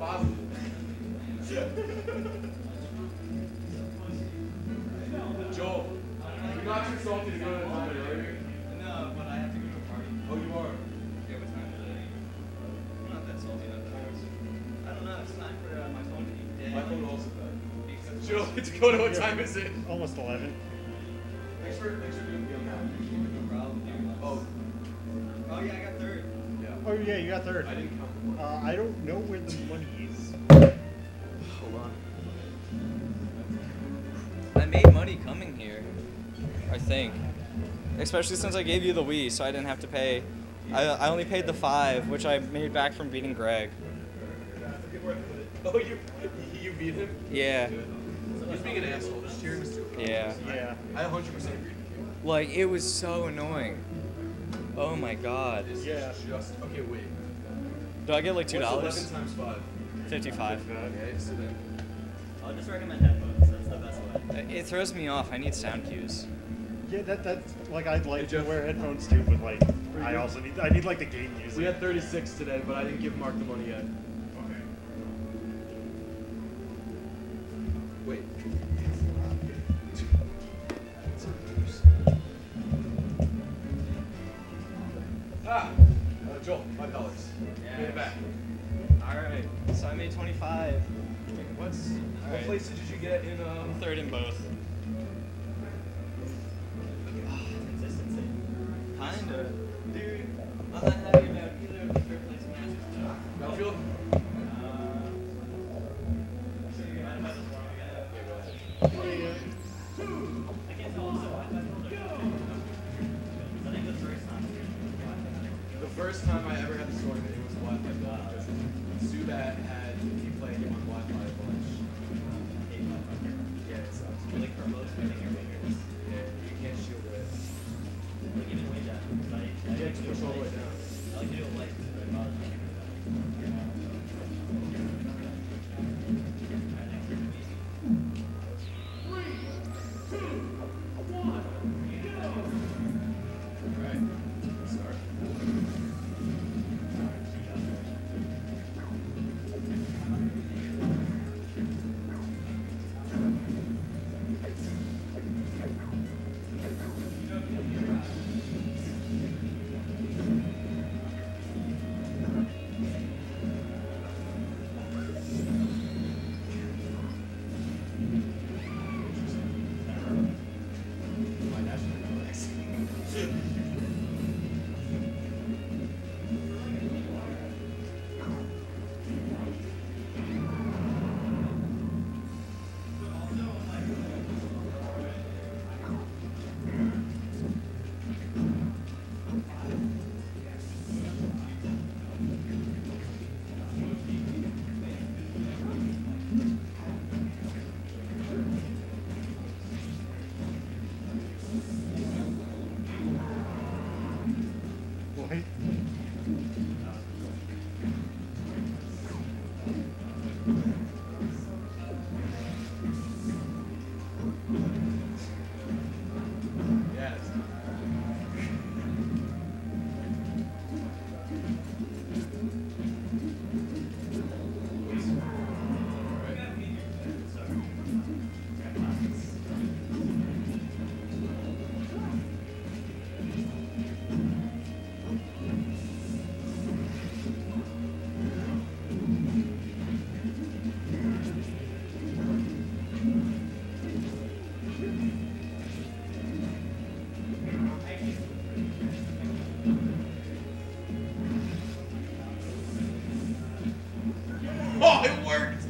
positive. Joel, you're not too salty to go to the party, are you? No, but I have to go to a party. Oh, you are? Yeah, what time is it? I'm not that salty, I don't know, it's time for my phone to be dead. My phone also died. Joel, Dakota, what time is it? Almost 11. Thanks for doing the No problem, dude. Oh. Oh, yeah, I got third. Yeah. Oh yeah, you got third. I didn't count the money. I don't know where the money is. Hold on. I made money coming here, I think. Especially since I gave you the Wii, so I didn't have to pay. I only paid the 5, which I made back from beating Greg. Oh, you beat him? Yeah. He's being an asshole. Just cheering Mr. Yeah. Yeah. I 100% agree with you. Like, it was so annoying. Oh my god. This Yeah. is just... Okay, wait. Do I get like $2? What's 11 times 5? 55. Okay, so then... I'll just recommend headphones. That's the best way. It throws me off. I need sound cues. Yeah, that's like I'd like Hey, to Jeff. wear headphones too, but like I also need like the game music. We had 36 today, but I didn't give Mark the money yet. Okay. Wait. Joel, $5. Pay it back. Alright, so I made 25. What Alright. place did you get in, Third in both. Consistency. Kinda. Dude, I'm not happy about either of the third place matches. Battlefield? Mind if I just warm up again? Yeah, go ahead. I can't tell also I think the first time. The first time I ever had the sword, it was Wi-Fi bill because Zubat had he played him on Wi-Fi a bunch. Yeah, it sucks. Like for most spinning your fingers. Yeah, you can't shield it. Like even way down. I You have to push all the way down. I like to do it light because it bothers me. Alright, start. My national relax. Wait. Yes. Oh, it worked!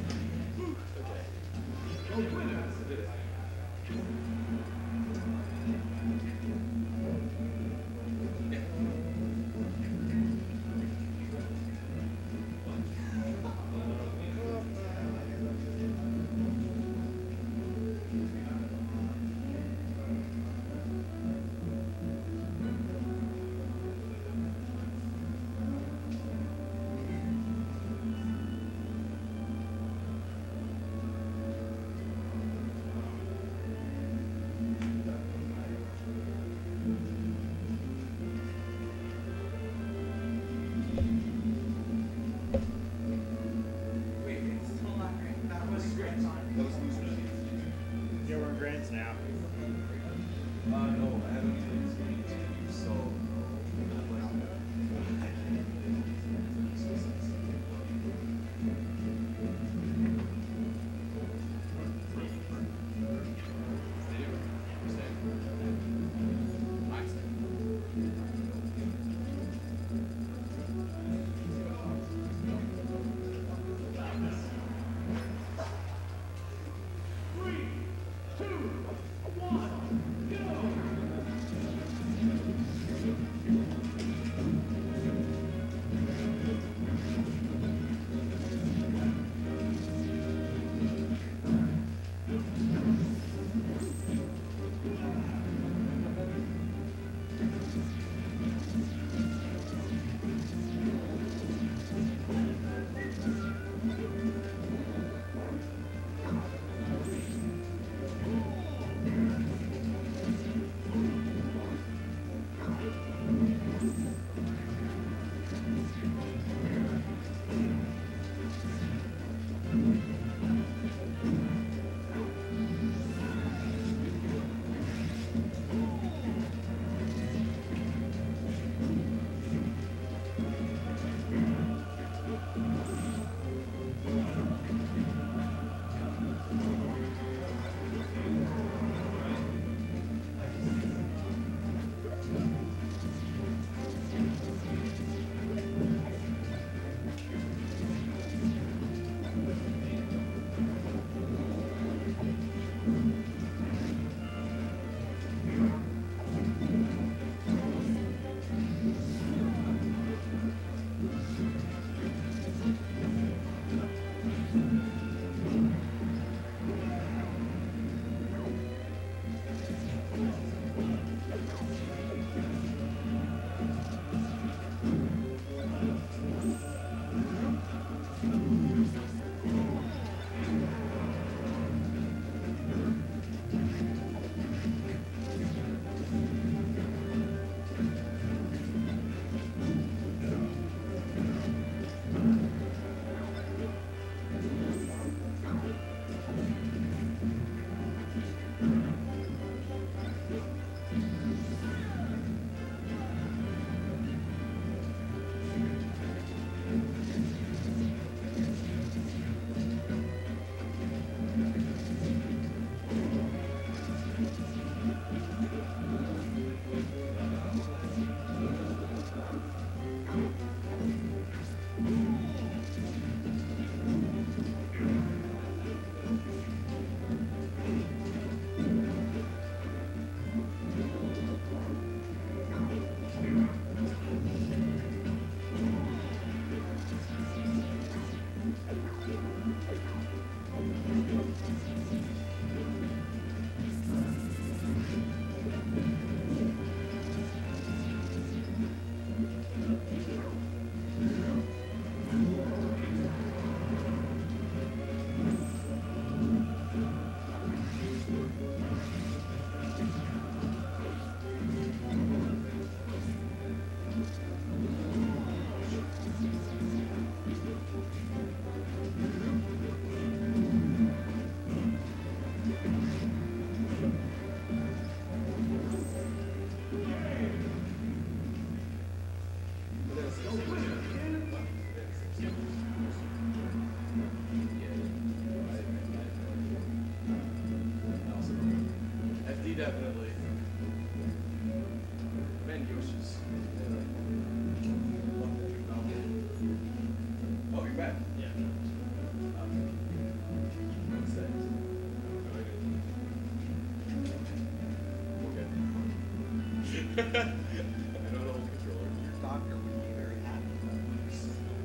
I don't know the controller. Your doctor would be very happy about this.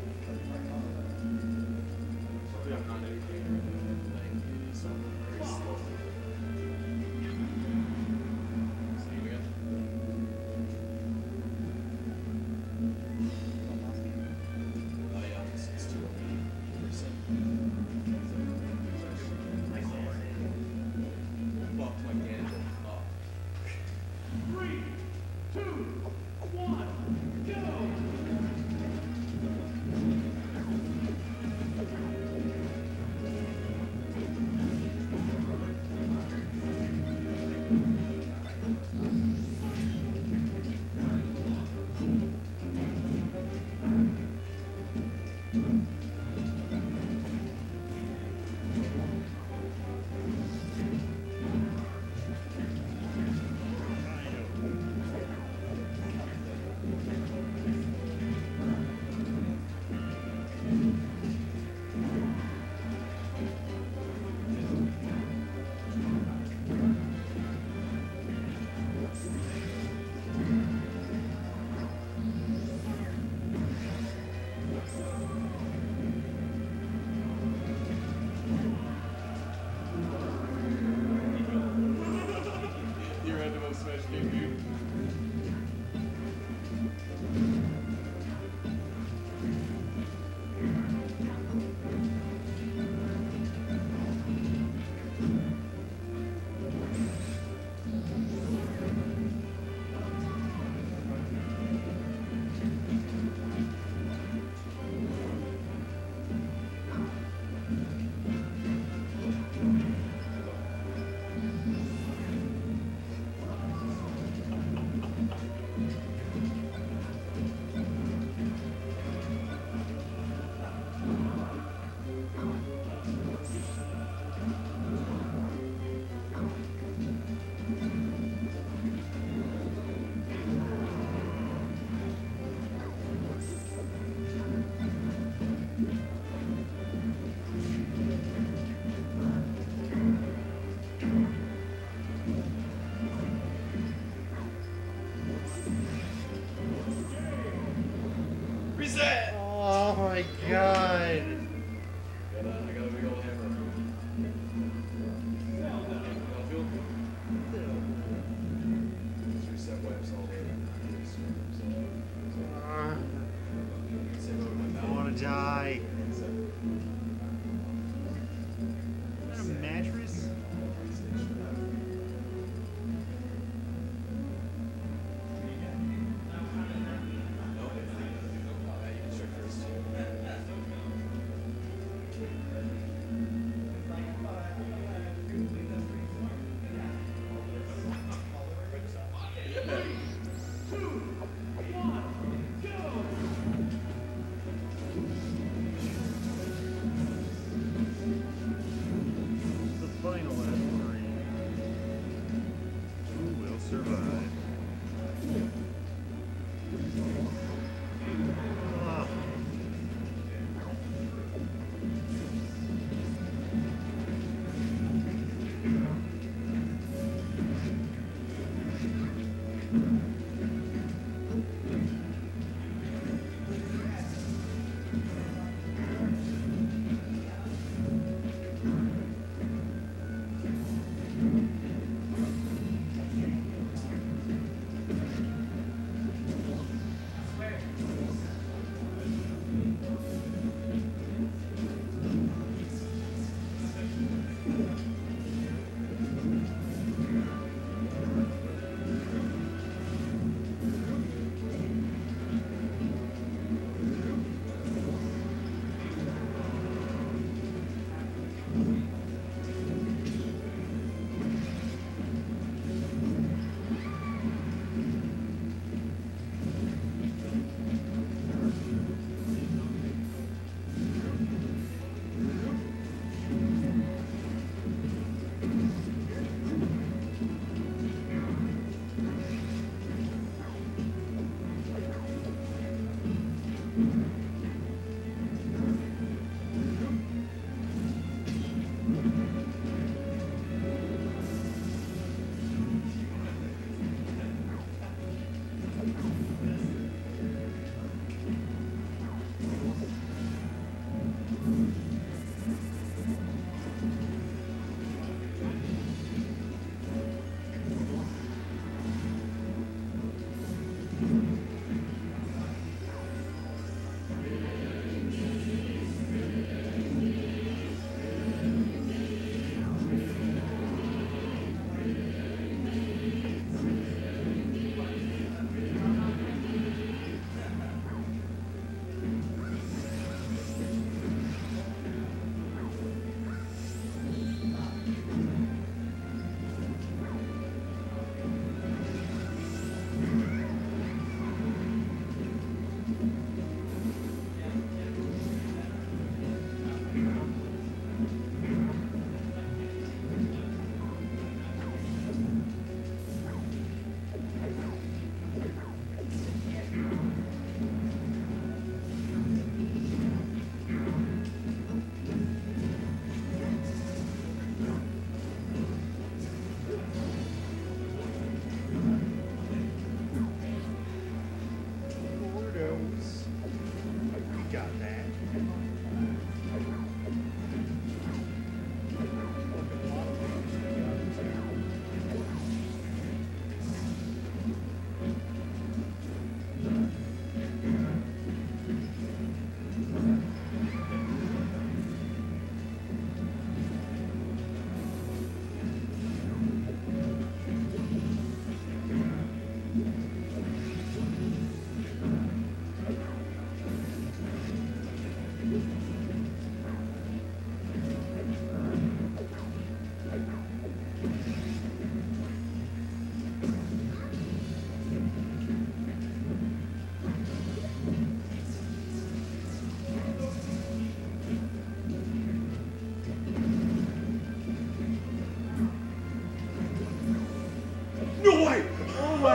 Hopefully I'm not educated or like it is something very slow. See you again. Oh yeah, it's 2 Fuck my Gandalf up. 3, 2,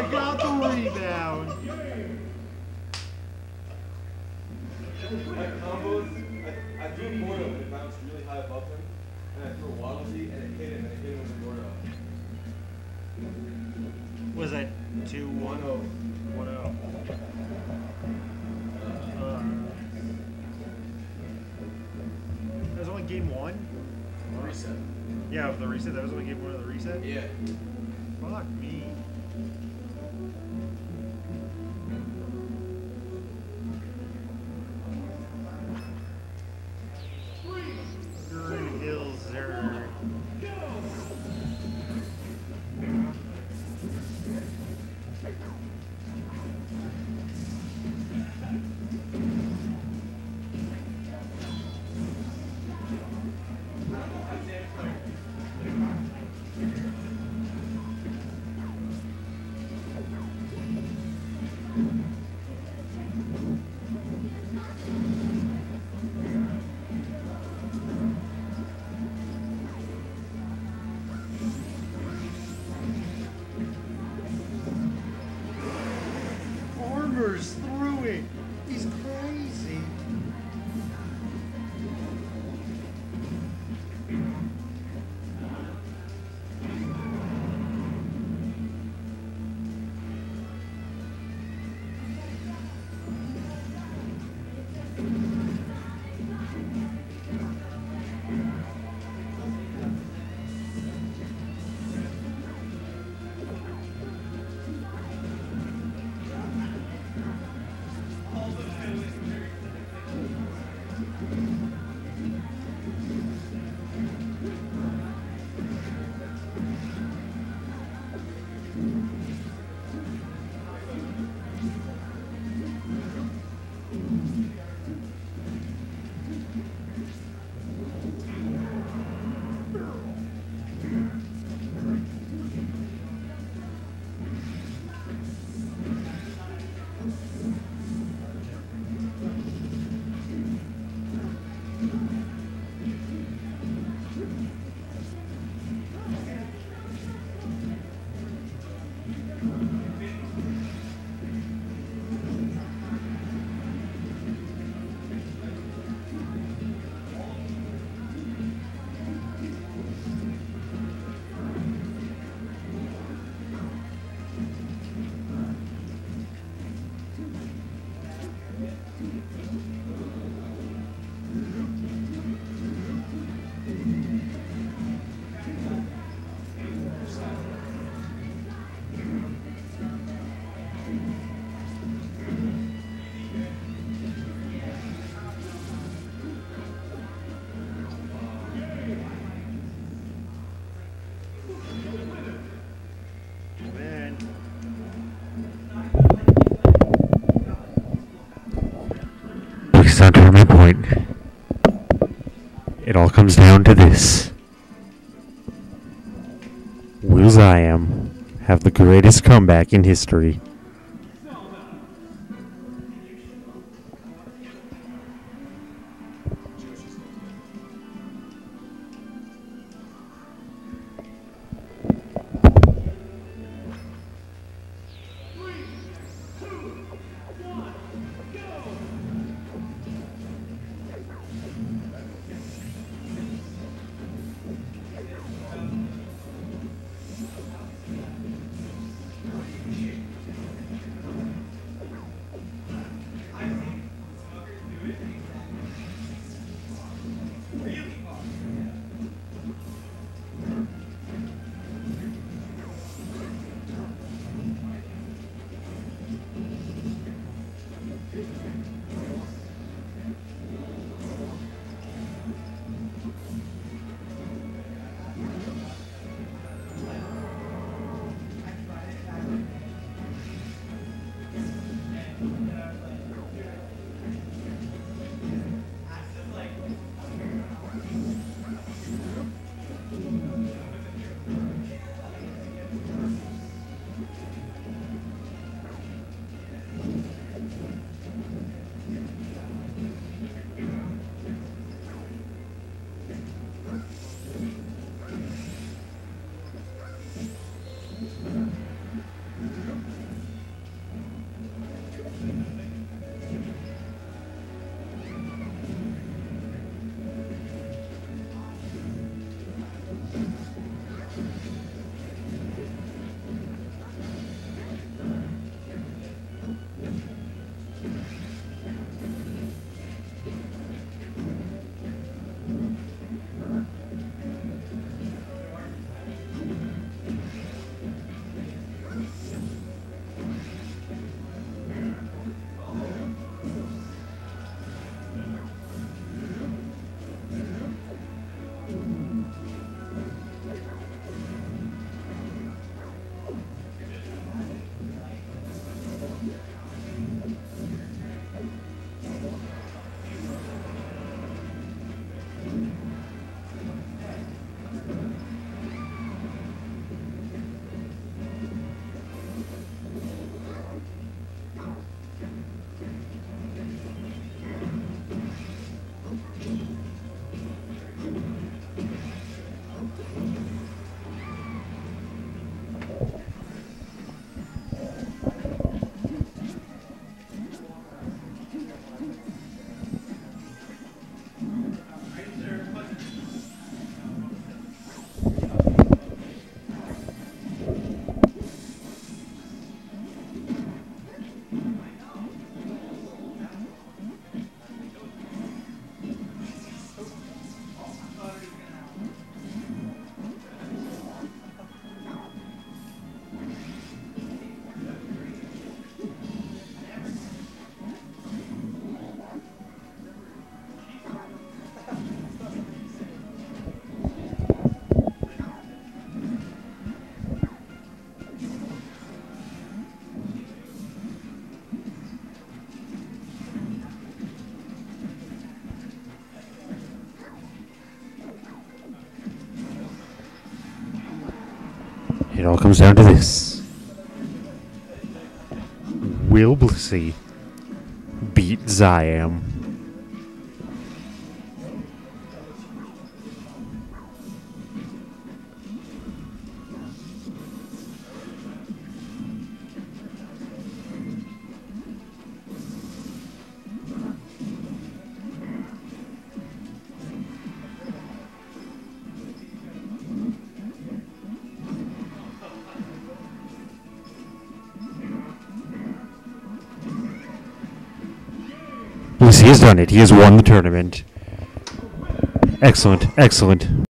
I got the rebound. Like combos, I threw a Gordo and it bounced really high above him, and I threw a Waddle Dee and it hit him, and it hit him with a Gordo. Was that 2-1-0? 1-0. That was only game one? Reset. Yeah, of the reset. That was only game one of the reset? Yeah. Fuck me. Green Hills there. Farmers threw it. He's crazy. Man. Because under my point, it all comes down to this. Will Ziam have the greatest comeback in history? It all comes down to this. Will Blissey beat Ziam? Blissey has done it. He has won the tournament. Excellent, excellent.